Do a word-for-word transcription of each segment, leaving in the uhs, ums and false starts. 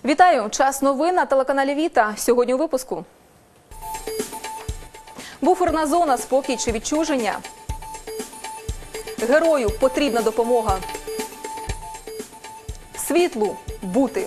Вітаю! Час новин на телеканалі Віта. Сьогодні у випуску. Буферна зона, спокій чи відчуження? Герою потрібна допомога. Світлу бути.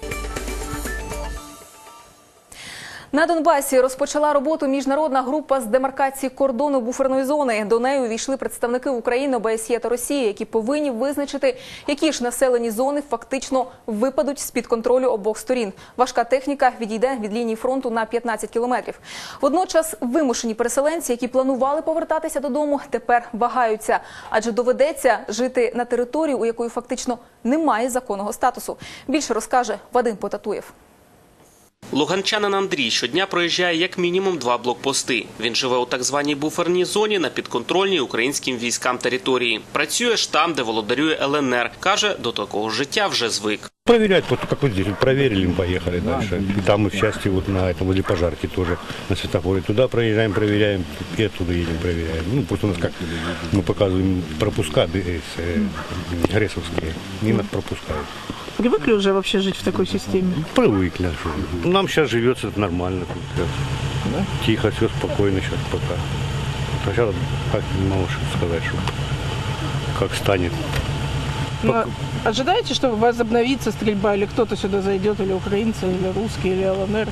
На Донбасі розпочала роботу міжнародна група з демаркації кордону буферної зони. До неї увійшли представники України, ОБСЄ та Росії, які повинні визначити, які ж населені зони фактично випадуть з-під контролю обох сторін. Важка техніка відійде від лінії фронту на п'ятнадцять кілометрів. Водночас вимушені переселенці, які планували повертатися додому, тепер вагаються. Адже доведеться жити на території, у якої фактично немає законного статусу. Більше розкаже Вадим Потатуєв. Луганчанин Андрій щодня проїжджає як мінімум два блокпости. Він живе у так званій буферній зоні на підконтрольній українським військам території. Працює ж там, де володарює Л Н Р. Каже, до такого життя вже звик. Проверять, вот как вот здесь, проверили, мы поехали дальше. И там мы в части вот на этом, возле пожарки тоже, на светофоре. Туда проезжаем, проверяем, и оттуда едем, проверяем. Ну, пусть у нас как, мы показываем пропуска э, гресовские, не нас пропускают. Привыкли уже вообще жить в такой системе? Привыкли. Нам сейчас живется нормально. Да? Тихо, все спокойно сейчас пока. Сейчас как не могу сказать, что как станет. Но ожидаете, что возобновится стрельба, или кто-то сюда зайдет, или украинцы, или русские, или Л Н Р?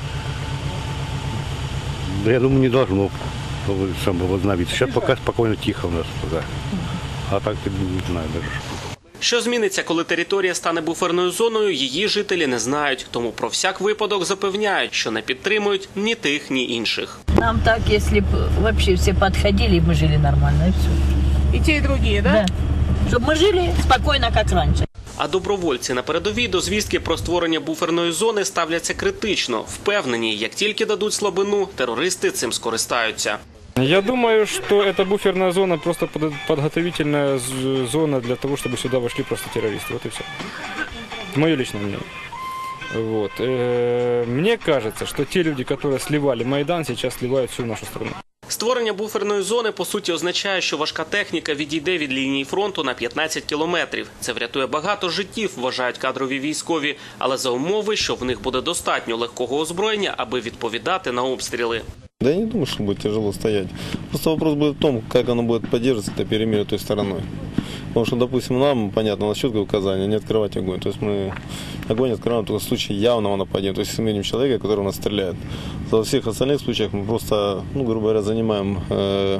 Я думаю, не должно возобновиться. Сейчас пока спокойно, тихо у нас пока. А так не знаю даже. Що зміниться, коли територія стане буферною зоною, її жителі не знають. Тому про всяк випадок запевняють, що не підтримують ні тих, ні інших. Нам так, якщо б взагалі всі підходили, ми жили нормально, і все. И те, и другие, да? Да. Щоб ми жили спокійно, як раніше. А добровольці на передовій до звістки про створення буферної зони ставляться критично. Впевнені, як тільки дадуть слабину, терористи цим скористаються. Я думаю, что эта буферная зона просто подготовительная зона для того, чтобы сюда вошли просто террористы. Вот и все. Мое личное мнение. Вот. Мне кажется, что те люди, которые сливали Майдан, сейчас сливают всю нашу страну. Створення буферної зони, по суті, означає, що важка техніка відійде від лінії фронту на п'ятнадцять кілометрів. Це врятує багато життів, вважають кадрові військові, але за умови, що в них буде достатньо легкого озброєння, аби відповідати на обстріли. Да я не думаю, что будет тяжело стоять. Просто вопрос будет в том, как оно будет поддерживаться, это перемирие той стороной. Потому что, допустим, нам, понятно, у нас четкое указание не открывать огонь. То есть мы огонь открываем только в случае явного нападения. То есть если мы видим человека, который у нас стреляет. Во всех остальных случаях мы просто, ну, грубо говоря, занимаем э,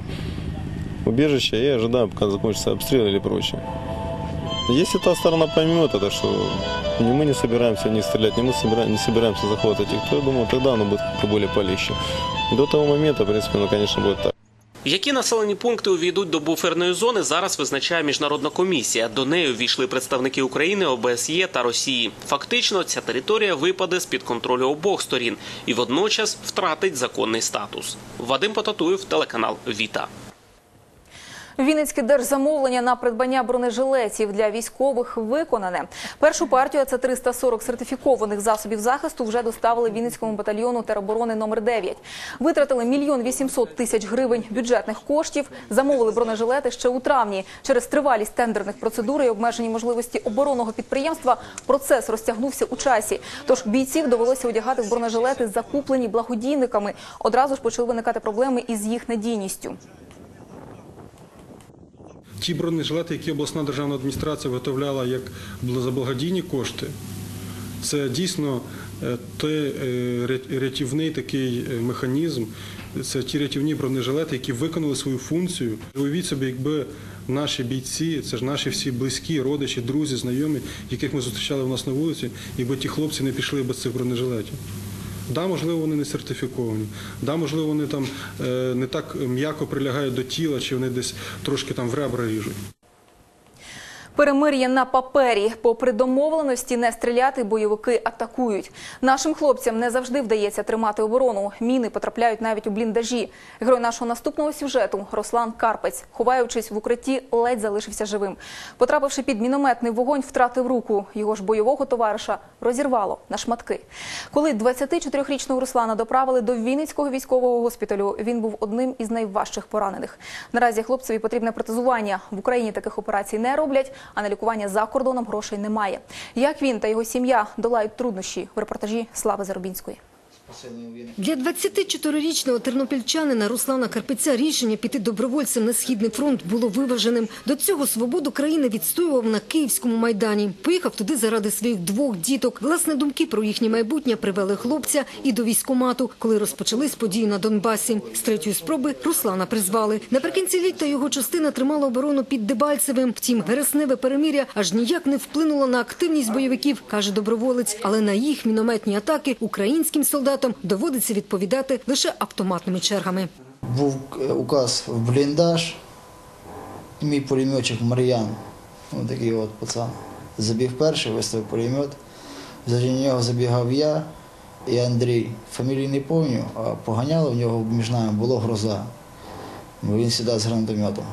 убежище и ожидаем, пока закончится обстрел или прочее. Если та сторона поймет это, что ни мы не собираемся не стрелять, ни мы не собираемся захватывать их, то я думаю, тогда оно будет как-то более полегче. До того момента, в принципе, ну, конечно, будет так. Які населені пункти увійдуть до буферної зони, зараз визначає міжнародна комісія. До неї увійшли представники України, О Б С Є та Росії. Фактично, ця територія випаде з-під контролю обох сторін і водночас втратить законний статус. Вадим Потатуєв, телеканал Віта. Вінницьке держзамовлення на придбання бронежилетів для військових виконане. Першу партію, це триста сорок сертифікованих засобів захисту, вже доставили Вінницькому батальйону тероборони номер дев'ять. Витратили мільйон вісімсот тисяч гривень бюджетних коштів, замовили бронежилети ще у травні. Через тривалість тендерних процедур і обмежені можливості оборонного підприємства процес розтягнувся у часі. Тож бійців довелося одягати в бронежилети, закуплені благодійниками. Одразу ж почали виникати проблеми із їх надійністю. Ті бронежилети, які обласна державна адміністрація виготовляла як за благодійні кошти, це дійсно той рятівний такий механізм, це ті рятівні бронежилети, які виконали свою функцію. Уявіть собі, якби наші бійці, це ж наші всі близькі, родичі, друзі, знайомі, яких ми зустрічали у нас на вулиці, якби ті хлопці не пішли без цих бронежилетів. Да, можливо, вони не сертифіковані, да, можливо, вони там е, не так м'яко прилягають до тіла, чи вони десь трошки там в ребра ріжуть. Перемир'я на папері. Попри домовленості не стріляти, бойовики атакують. Нашим хлопцям не завжди вдається тримати оборону. Міни потрапляють навіть у бліндажі. Герой нашого наступного сюжету – Руслан Карпець. Ховаючись в укритті, ледь залишився живим. Потрапивши під мінометний вогонь, втратив руку. Його ж бойового товариша розірвало на шматки. Коли двадцятичотирирічного Руслана доправили до Вінницького військового госпіталю, він був одним із найважчих поранених. Наразі хлопцеві потрібне протезування. В Україні таких операцій не роблять. а на лікування за кордоном грошей немає. Як він та його сім'я долають труднощі в репортажі Слави Заробінської. Для двадцятичотирирічного тернопільчанина Руслана Карпиця рішення піти добровольцем на Східний фронт було виваженим. До цього свободу країни відстоював на Київському Майдані. Поїхав туди заради своїх двох діток. Власне, думки про їхнє майбутнє привели хлопця і до військкомату, коли розпочались події на Донбасі. З третьої спроби Руслана призвали. Наприкінці літа його частина тримала оборону під Дебальцевим. Втім, вересневе перемир'я аж ніяк не вплинуло на активність бойовиків, каже доброволець. Але на їх мінометні атаки українським солдатам доводиться відповідати лише автоматними чергами. Був указ в бліндаж, мій пулеметчик Мар'ян, ось такий от пацан, забіг перший, виставив пулемет, за нього забігав я і Андрій. Фамілії не пам'ятаю, а поганяло в нього між нами було Гроза, бо він сюди з гранатометом.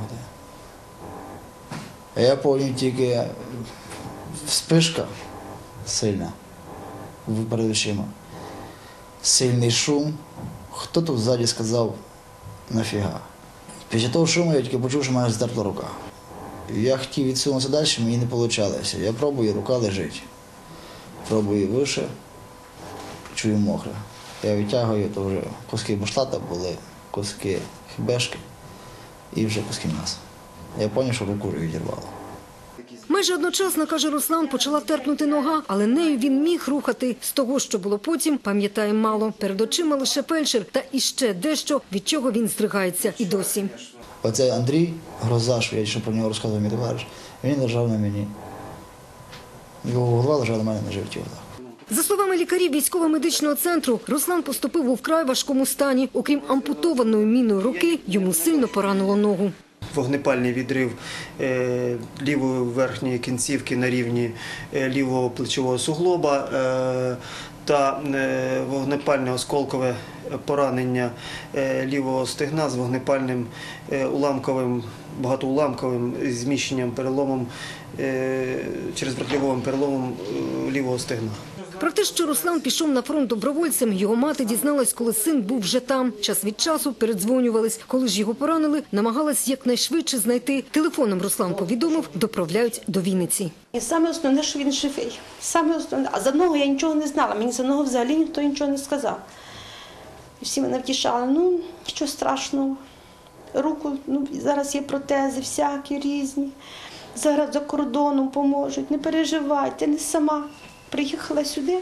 А я пам'ятаю тільки вспишка сильна перед очима. Сильний шум. Хто тут ззаді сказав «нафіга». Після того шуму я тільки почув, що в мене здерта рука. Я хотів відсунутися далі, мені не вийшло. Я пробую, рука лежить. Пробую вище, чую мокре. Я витягую, то вже куски бушлата були, куски хібешки і вже куски м'яса. Я зрозумів, що руку відірвало. Майже одночасно, каже Руслан, почала терпнути нога, але нею він міг рухати. З того, що було потім, пам'ятає мало. Перед очима лише фельдшер та іще дещо, від чого він здригається і досі. Оце Андрій Гроза, що я ще про нього розказував мій товариш, він лежав на мені. Його голова лежала на мене на животі. За словами лікарів військово-медичного центру, Руслан поступив у вкрай важкому стані. Окрім ампутованої міною руки, йому сильно поранило ногу. Вогнепальний відрив е, лівої верхньої кінцівки на рівні е, лівого плечового суглоба е, та е, вогнепальне осколкове поранення е, лівого стегна з вогнепальним е, уламковим, багатоуламковим зміщенням, переломом, е, через вертльовим переломом е, лівого стегна. Про те, що Руслан пішов на фронт добровольцем, його мати дізналась, коли син був вже там. Час від часу передзвонювались. Коли ж його поранили, намагалась якнайшвидше знайти. Телефоном Руслан повідомив, доправляють до Вінниці. І саме основне, що він живий. Саме основне. А за одного я нічого не знала. Мені за одного взагалі ніхто нічого не сказав. І всі мене втішали. Ну, нічого страшного. Руку, ну, зараз є протези всякі різні. Зараз за кордоном поможуть. Не переживай, ти не сама. Приїхала сюди,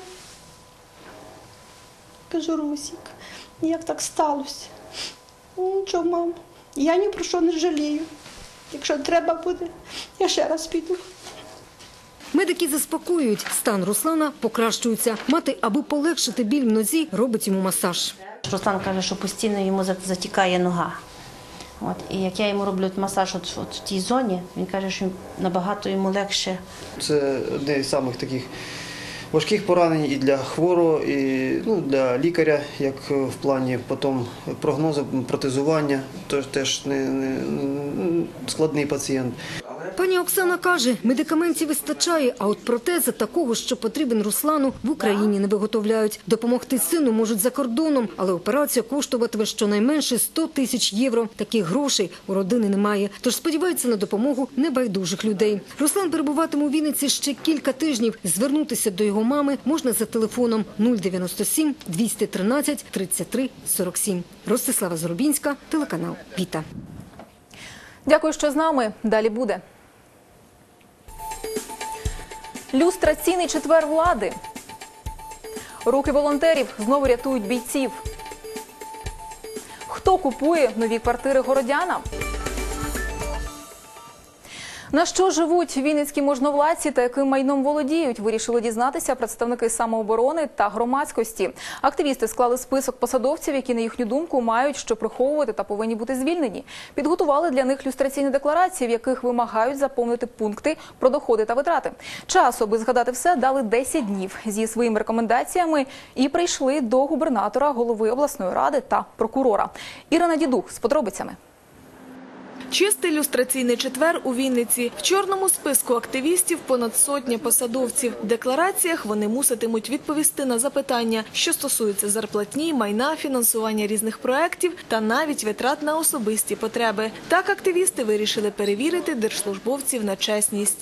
кажу, Русік, як так сталося? Нічого, мамо, я ні про що не жалію. Якщо треба буде, я ще раз піду. Медики заспокоюють, стан Руслана покращується. Мати, аби полегшити біль в нозі, робить йому масаж. Руслан каже, що постійно йому затікає нога. От, і як я йому роблю масаж от, от в тій зоні, він каже, що набагато йому легше. Це одне з самих таких важких поранень і для хворого, і ну, для лікаря, як в плані потім прогнозу, протезування, тож теж не, не складний пацієнт. Пані Оксана каже, медикаментів вистачає, а от протези такого, що потрібен Руслану, в Україні не виготовляють. Допомогти сину можуть за кордоном, але операція коштуватиме щонайменше сто тисяч євро. Таких грошей у родини немає, тож сподіваються на допомогу небайдужих людей. Руслан перебуватиме у Вінниці ще кілька тижнів. Звернутися до його мами можна за телефоном нуль дев'яносто сім двісті тринадцять тридцять три сорок сім. Ростислава Заробінська, телеканал Віта. Дякую, що з нами. Далі буде. Люстраційний четвер влади. Руки волонтерів знову рятують бійців. Хто купує нові квартири городянам? На що живуть вінницькі можновладці та яким майном володіють, вирішили дізнатися представники самооборони та громадськості. Активісти склали список посадовців, які, на їхню думку, мають що приховувати та повинні бути звільнені. Підготували для них люстраційні декларації, в яких вимагають заповнити пункти про доходи та витрати. Часу, аби згадати все, дали десять днів зі своїми рекомендаціями і прийшли до губернатора, голови обласної ради та прокурора. Ірина Дідух з подробицями. Чистий люстраційний четвер у Вінниці. В чорному списку активістів понад сотня посадовців. В деклараціях вони муситимуть відповісти на запитання, що стосуються зарплатні, майна, фінансування різних проєктів та навіть витрат на особисті потреби. Так активісти вирішили перевірити держслужбовців на чесність.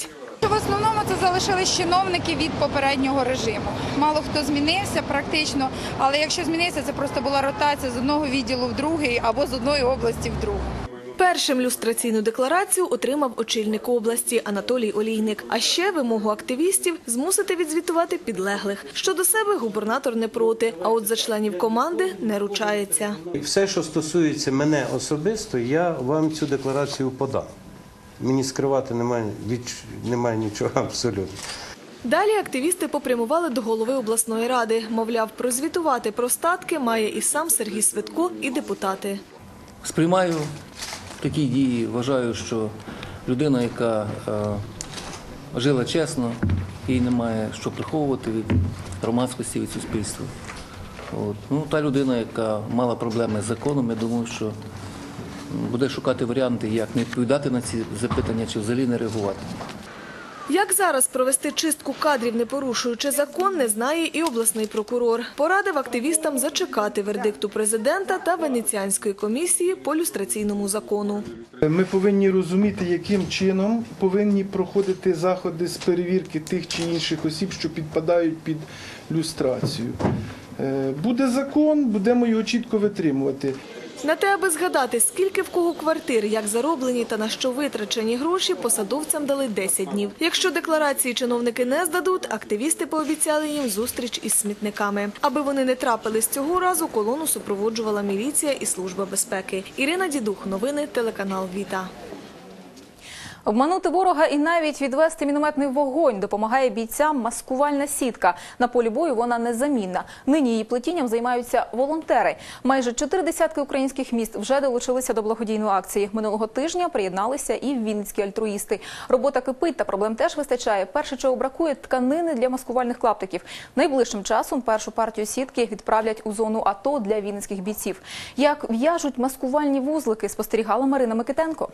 що в основному це залишились чиновники від попереднього режиму. Мало хто змінився практично, але якщо змінився, це просто була ротація з одного відділу в другий або з одної області в другу. Першим люстраційну декларацію отримав очільник області Анатолій Олійник. А ще вимогу активістів змусити відзвітувати підлеглих. Щодо себе губернатор не проти, а от за членів команди не ручається. Все, що стосується мене особисто, я вам цю декларацію подам. Мені скривати немає, немає нічого абсолютно. Далі активісти попрямували до голови обласної ради. Мовляв, прозвітувати про статки має і сам Сергій Свитко, і депутати. Сприймаю такі дії, вважаю, що людина, яка е, жила чесно, їй немає що приховувати від громадськості, від суспільства. От. Ну, та людина, яка мала проблеми з законом, я думаю, що буде шукати варіанти, як не відповідати на ці запитання, чи взагалі не реагувати. Як зараз провести чистку кадрів, не порушуючи закон, не знає і обласний прокурор. Порадив активістам зачекати вердикту президента та Венеціанської комісії по люстраційному закону. Ми повинні розуміти, яким чином повинні проходити заходи з перевірки тих чи інших осіб, що підпадають під люстрацію. Буде закон, будемо його чітко витримувати. На те, аби згадати, скільки в кого квартир, як зароблені та на що витрачені гроші, посадовцям дали десять днів. Якщо декларації чиновники не здадуть, активісти пообіцяли їм зустріч із смітниками. Аби вони не трапились цього разу, колону супроводжувала міліція і служба безпеки. Ірина Дідух, новини, телеканал Віта. Обманути ворога і навіть відвести мінометний вогонь допомагає бійцям маскувальна сітка. На полі бою вона незамінна. Нині її плетінням займаються волонтери. Майже чотири десятки українських міст вже долучилися до благодійної акції. Минулого тижня приєдналися і вінницькі альтруїсти. Робота кипить та проблем теж вистачає. Перше, чого бракує – тканини для маскувальних клаптиків. Найближчим часом першу партію сітки відправлять у зону АТО для вінницьких бійців. Як в'яжуть маскувальні вузлики, спостерігала Марина Микитенко.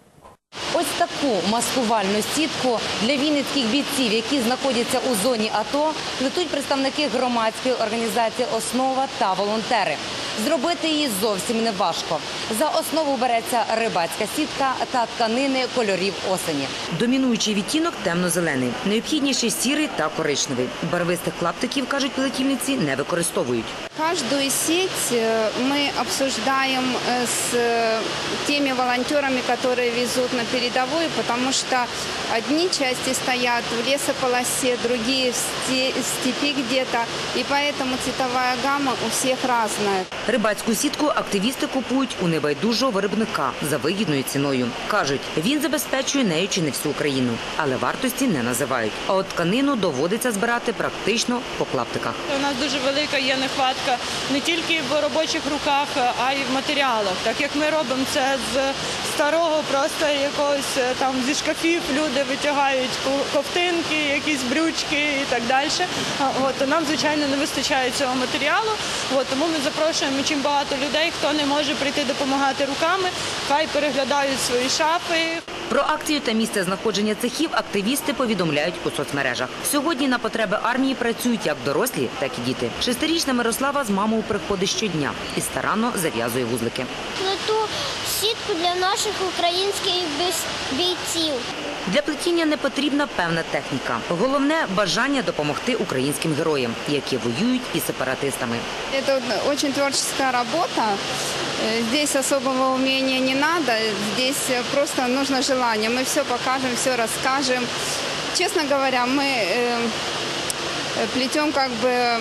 Ось таку маскувальну сітку для вінницьких бійців, які знаходяться у зоні АТО, плетуть представники громадської організації «Основа» та волонтери. Зробити її зовсім не важко. За основу береться рибацька сітка та тканини кольорів осені. Домінуючий відтінок – темно-зелений, необхідніший – сірий та коричневий. Барвистих клаптиків, кажуть плетільниці, не використовують. Каждую сеть мы обсуждаем с теми волонтерами, которые везут на передовую, потому что одни части стоят в лесополосе, другие в степи где-то, и поэтому цветовая гамма у всех разная. Рибацьку сітку активісти купують у небайдужого виробника за вигідною ціною. Кажуть, він забезпечує нею чи не всю Україну, але вартості не називають. А от тканину доводиться збирати практично по клаптиках. У нас дуже велика є нехватка не тільки в робочих руках, а й в матеріалах. Так як ми робимо це з старого, просто якогось там зі шкафів люди витягають ковтинки, якісь брючки і так далі. От, то нам, звичайно, не вистачає цього матеріалу. От, тому ми запрошуємо чим багато людей, хто не може прийти допомагати руками, хай переглядають свої шафи. Про акцію та місце знаходження цехів активісти повідомляють у соцмережах. Сьогодні на потреби армії працюють як дорослі, так і діти. Шестирічна Мирослава з мамою приходить щодня і старанно зав'язує вузлики. Плету сітку для наших українських бійців. Для плетіння не потрібна певна техніка. Головне – бажання допомогти українським героям, які воюють із сепаратистами. Це дуже творча робота. Здесь особого умения не надо, здесь просто нужно желание. Мы все покажем, все расскажем. Честно говоря, мы плетем, как бы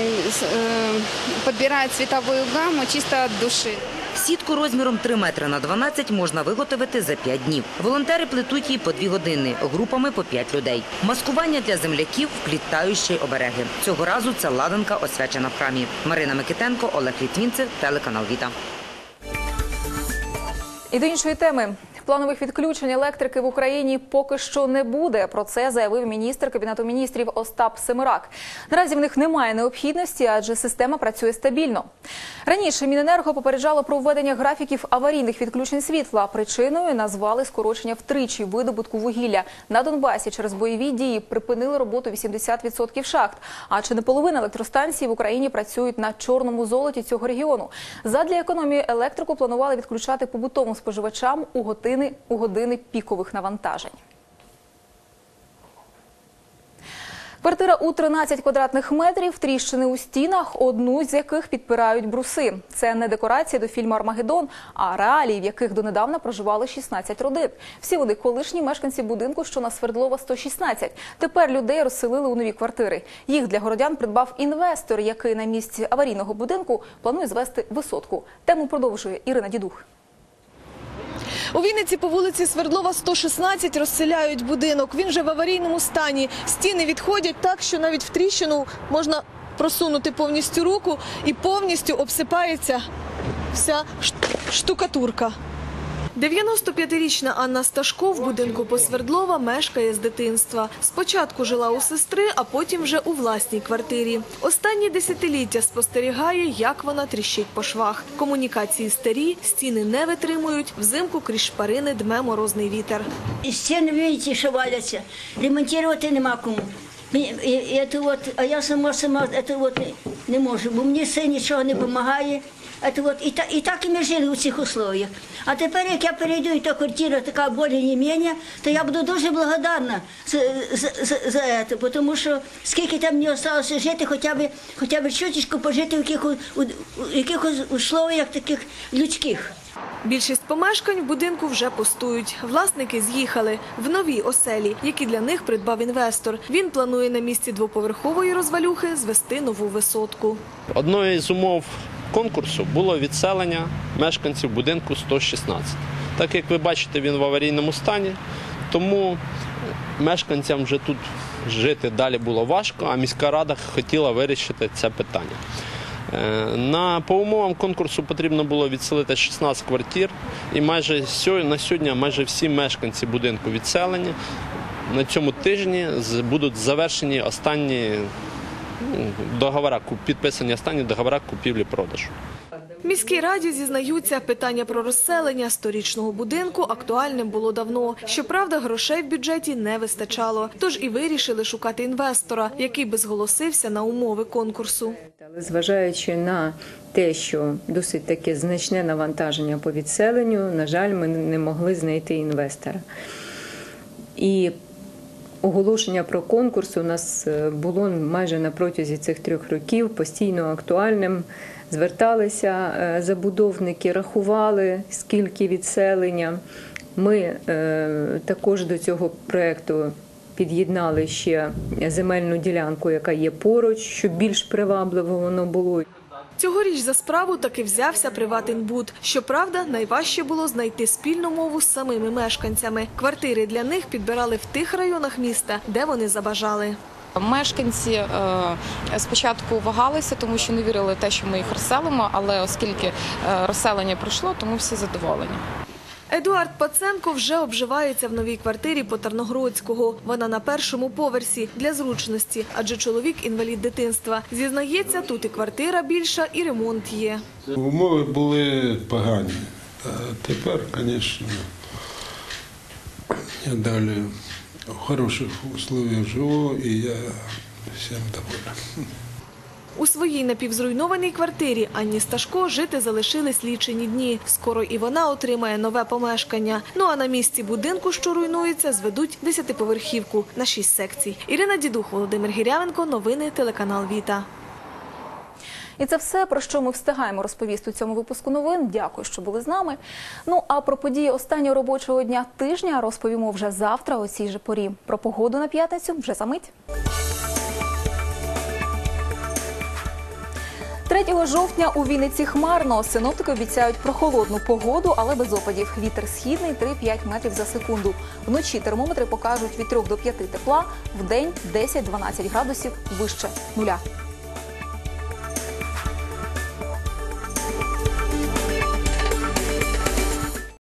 подбирая цветовую гамму чисто от души. Сітку розміром три метри на дванадцять можна виготовити за п'ять днів. Волонтери плетуть її по дві години, групами по п'ять людей. Маскування для земляків вплітають ще й обереги. Цього разу це ладанка, освячена в храмі. Марина Микитенко, Олег Літвінцев, телеканал Віта. І до іншої теми. Планових відключень електрики в Україні поки що не буде. Про це заявив міністр Кабінету міністрів Остап Семирак. Наразі в них немає необхідності, адже система працює стабільно. Раніше Міненерго попереджало про введення графіків аварійних відключень світла. Причиною назвали скорочення втричі видобутку вугілля. На Донбасі через бойові дії припинили роботу вісімдесят відсотків шахт. А чи не половина електростанцій в Україні працюють на чорному золоті цього регіону. Задля економії електрику планували відключати побутовим споживачам у години, у години пікових навантажень. Квартира у тринадцять квадратних метрів, тріщини у стінах, одну з яких підпирають бруси. Це не декорації до фільму «Армагеддон», а реалії, в яких донедавна проживали шістнадцять родин. Всі вони колишні мешканці будинку, що на Свердлова сто шістнадцять. Тепер людей розселили у нові квартири. Їх для городян придбав інвестор, який на місці аварійного будинку планує звести висотку. Тему продовжує Ірина Дідух. У Вінниці по вулиці Свердлова сто шістнадцять розселяють будинок. Він же в аварійному стані. Стіни відходять так, що навіть в тріщину можна просунути повністю руку і повністю обсипається вся штукатурка. дев'яностоп'ятирічна Анна Сташко в будинку по Свердлова мешкає з дитинства. Спочатку жила у сестри, а потім вже у власній квартирі. Останні десятиліття спостерігає, як вона тріщить по швах. Комунікації старі, стіни не витримують, взимку крізь шпарини дме морозний вітер. Стіни, бачите, що валяться, ремонтувати нема кому. І, і, і це от, а я сама, сама це от не можу, бо мені син нічого не допомагає. Это вот, и, та, и так и мы жили в цих условиях. А тепер, як я перейду, і та квартира така більш-менш, то я буду дуже благодарна за, за, за, за це, тому що скільки там мені залишилося жити, хоча б, хоча б чуточку пожити в якихось, у, у якихось условиях таких людських. Більшість помешкань в будинку вже пустують. Власники з'їхали в нові оселі, які для них придбав інвестор. Він планує на місці двоповерхової розвалюхи звести нову висотку. Одною з умов конкурсу було відселення мешканців будинку сто шістнадцять. Так як ви бачите, він в аварійному стані, тому мешканцям вже тут жити далі було важко, а міська рада хотіла вирішити це питання. На, по умовам конкурсу потрібно було відселити шістнадцять квартир, і майже на сьогодні майже всі мешканці будинку відселені. На цьому тижні будуть завершені останні договори, підписані останні договори купівлі-продажу. В міській раді зізнаються, питання про розселення сторічного будинку актуальним було давно. Щоправда, грошей в бюджеті не вистачало. Тож і вирішили шукати інвестора, який би зголосився на умови конкурсу. Зважаючи на те, що досить таке значне навантаження по відселенню, на жаль, ми не могли знайти інвестора. І оголошення про конкурс у нас було майже на протязі цих трьох років постійно актуальним. Зверталися забудовники, рахували, скільки відселення. Ми е, також до цього проєкту під'єднали ще земельну ділянку, яка є поруч, щоб більш привабливо воно було. Цьогоріч за справу таки взявся «Приватінбуд». Щоправда, найважче було знайти спільну мову з самими мешканцями. Квартири для них підбирали в тих районах міста, де вони забажали. Мешканці е, спочатку вагалися, тому що не вірили в те, що ми їх розселимо, але оскільки е, розселення пройшло, тому всі задоволені. Едуард Паценко вже обживається в новій квартирі по Тарногородського. Вона на першому поверсі для зручності, адже чоловік інвалід дитинства. Зізнається, тут і квартира більша, і ремонт є. Умови були погані, а тепер, звісно, я далі в хороших условиях живу і я всім доволен. У своїй напівзруйнованій квартирі Анні Сташко жити залишились лічені дні. Скоро і вона отримає нове помешкання. Ну а на місці будинку, що руйнується, зведуть десятиповерхівку на шість секцій. Ірина Дідух, Володимир Гірявенко. Новини телеканал Віта. І це все, про що ми встигаємо розповісти у цьому випуску новин. Дякую, що були з нами. Ну, а про події останнього робочого дня тижня розповімо вже завтра о цій же порі. Про погоду на п'ятницю вже за мить. третього жовтня у Вінниці хмарно. Синоптики обіцяють прохолодну погоду, але без опадів. Вітер східний – три-п'ять метрів за секунду. Вночі термометри покажуть від трьох до п'яти тепла, вдень десять-дванадцять градусів вище нуля.